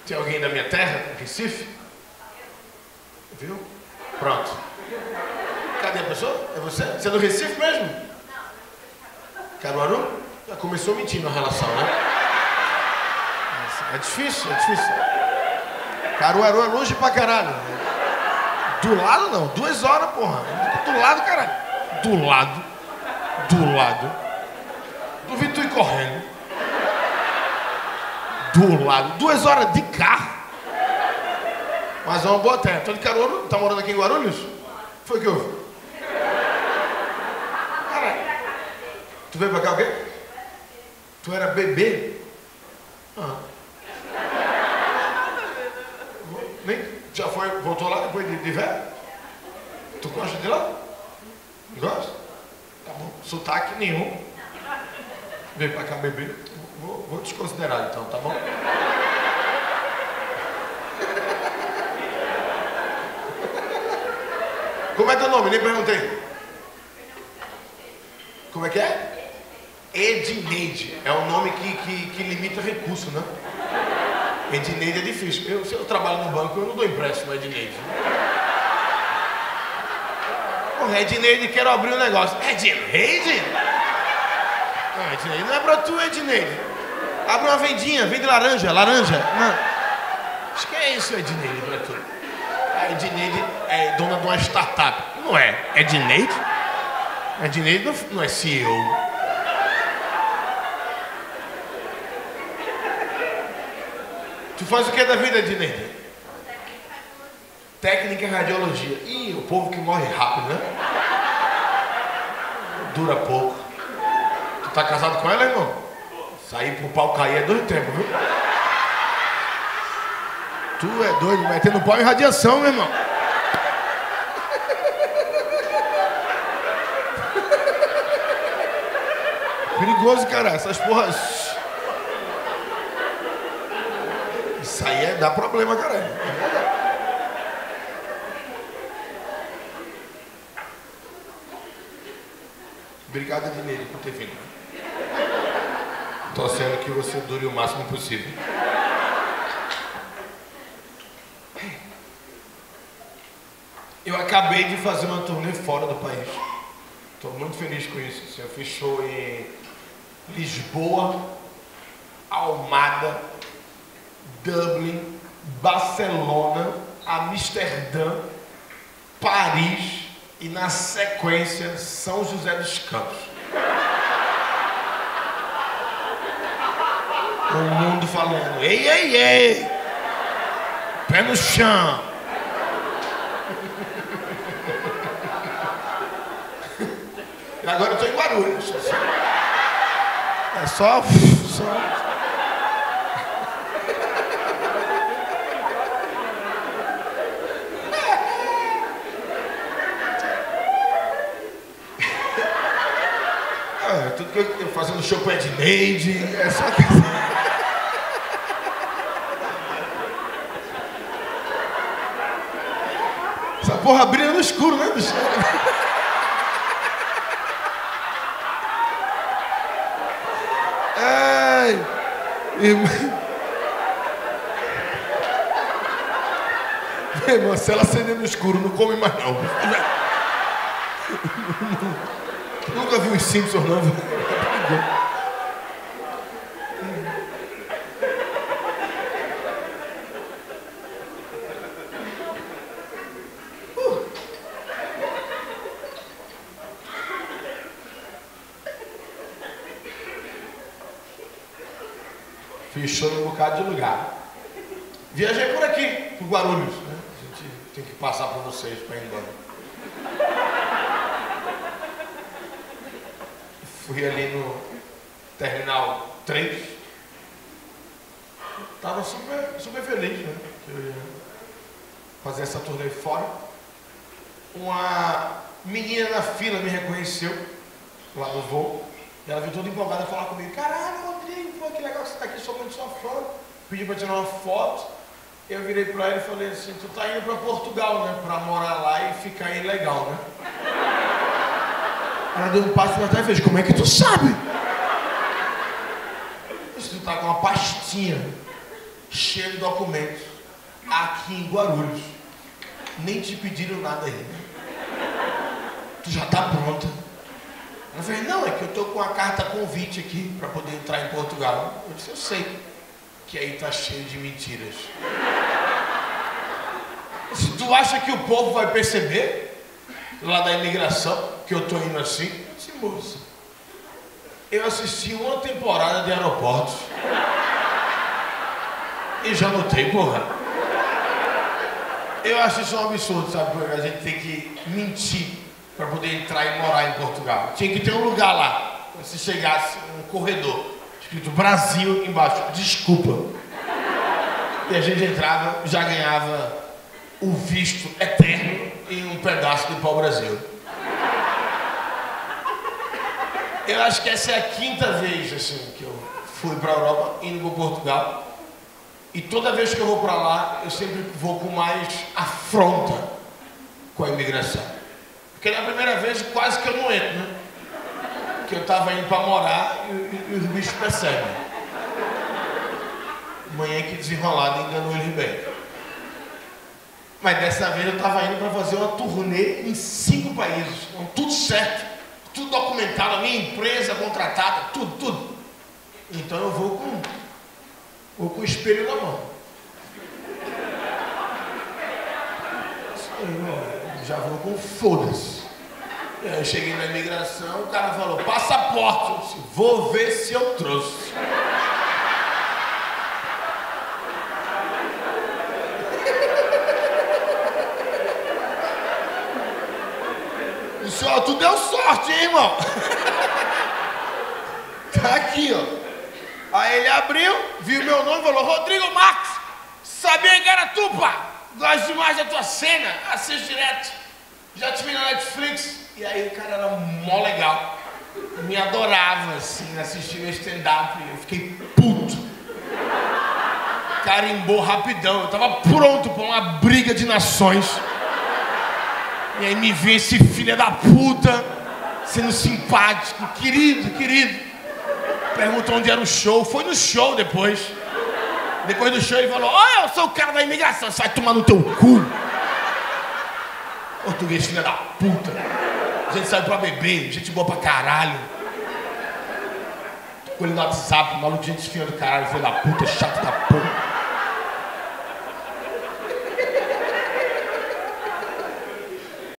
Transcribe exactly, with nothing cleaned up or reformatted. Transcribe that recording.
Tem alguém da minha terra, Recife? Viu? Pronto. Cadê a pessoa? É você? Você é do Recife mesmo? Caruaru? Já começou mentindo a relação, né? É difícil, é difícil. Caruaru é longe pra caralho. Do lado não, duas horas, porra. Do lado, caralho. Do lado. Do lado. Duvido tu ir correndo. Do lado. Duas horas de carro. Mas é uma boa terra. Tô de Caruaru, tá morando aqui em Guarulhos? Foi o que houve? Caralho. Tu veio pra cá o quê? Tu era bebê? Ah. Nem, já foi, voltou lá depois de, de velho? Tu gosta de lá? Gosta? Tá bom. Sotaque nenhum. Vem pra cá beber. Vou, vou desconsiderar então, tá bom? Como é teu nome? Nem perguntei. Como é que é? Edneide. É um nome que, que, que limita recurso, né? Edneide é difícil. Eu, se eu trabalho no banco, eu não dou empréstimo, Edneide. Porra, Edneide, quero abrir um negócio. Edneide? Não, Edneide não é pra tu, Edneide. Abre uma vendinha, vende laranja, laranja. Não. Acho que é isso, Edneide, pra tu. A Edneide é dona de uma startup. Não é? Edneide? Edneide não, não é C E O. Tu faz o que da vida, Edneide? Técnica em radiologia. Ih, o povo que morre rápido, né? Dura pouco. Tu tá casado com ela, irmão? Sair pro pau cair é dois tempos, viu? Tu é doido, metendo pau em radiação, meu irmão. Perigoso, cara. Essas porras... Isso aí é, dá problema, caralho. Obrigado, Edneide, por ter vindo. Torcendo que você dure o máximo possível. Eu acabei de fazer uma turnê fora do país. Estou muito feliz com isso. Eu fiz show em Lisboa, Almada, Dublin, Barcelona, Amsterdã, Paris e, na sequência, São José dos Campos. O mundo falando, ei, ei, ei, pé no chão. E agora eu tô em Guarulhos. É só... só... Tudo que eu, eu fazendo show com a Edneide, é só que... Essa porra brilha no escuro, né, bicho? Ai... Irmão... Meu irmão, se ela acender no escuro, não come mais não. Nunca vi os Simpsons, não. Uh. Fiz show em um bocado de lugar. Viajei por aqui, por Guarulhos, né? A gente tem que passar por vocês para ir embora. Fui ali no Terminal três. Tava super, super feliz, né? Que eu ia fazer essa turnê fora. Uma menina na fila me reconheceu lá no voo. E ela veio toda empolgada falar comigo. Caralho, Rodrigo, pô, que legal que você tá aqui, sou muito sua fã. Pedi pra tirar uma foto. Eu virei pra ela e falei assim, tu tá indo pra Portugal, né? Pra morar lá e ficar ilegal, né? Ela deu um passo pra trás e fez, como é que tu sabe? Se tu tá com uma pastinha cheia de documentos, aqui em Guarulhos. Nem te pediram nada ainda. Tu já tá pronta. Eu falei, não, é que eu tô com a carta convite aqui para poder entrar em Portugal. Eu disse, eu sei que aí tá cheio de mentiras. Se tu acha que o povo vai perceber, lá da imigração, que eu tô indo assim, eu disse, moça, eu assisti uma temporada de Aeroportos e já notei, porra. Eu acho isso um absurdo, sabe? Porque a gente tem que mentir para poder entrar e morar em Portugal. Tinha que ter um lugar lá, se chegasse um corredor, escrito Brasil embaixo, desculpa. E a gente entrava, já ganhava o visto eterno em um pedaço de pau-brasil. Eu acho que essa é a quinta vez assim, que eu fui para a Europa, indo para Portugal. E toda vez que eu vou para lá, eu sempre vou com mais afronta com a imigração. Porque na primeira vez quase que eu não entro, né? Que eu estava indo para morar e, e, e os bichos percebem. Manhã que desenrolada enganou ele bem. Mas dessa vez eu estava indo para fazer uma turnê em cinco países. Com tudo certo, tudo documentado, a minha empresa contratada, tudo, tudo. Então eu vou com, vou com o espelho na mão. Eu já vou com foda-se. Eu cheguei na imigração, o cara falou, passaporte. Eu disse, vou ver se eu trouxe. Disse, ó, tu deu sorte, hein, irmão? Tá aqui, ó. Aí ele abriu, viu meu nome e falou, Rodrigo Marques, sabia que era tu, pá? Gosto demais da tua cena, assisto direto. Já te vi na Netflix. E aí o cara era mó legal. Me adorava, assim, assistir meu stand-up. Eu fiquei puto. Carimbou rapidão. Eu tava pronto pra uma briga de nações. E aí me vê esse filho da puta, sendo simpático, querido, querido. Perguntou onde era o show. Foi no show depois. Depois do show ele falou, ó, eu sou o cara da imigração, você vai tomar no teu cu. Português, filha da puta. A gente saiu pra beber, gente boa pra caralho. Com ele no WhatsApp, maluco, gente fina do caralho, filho da puta, chato da porra.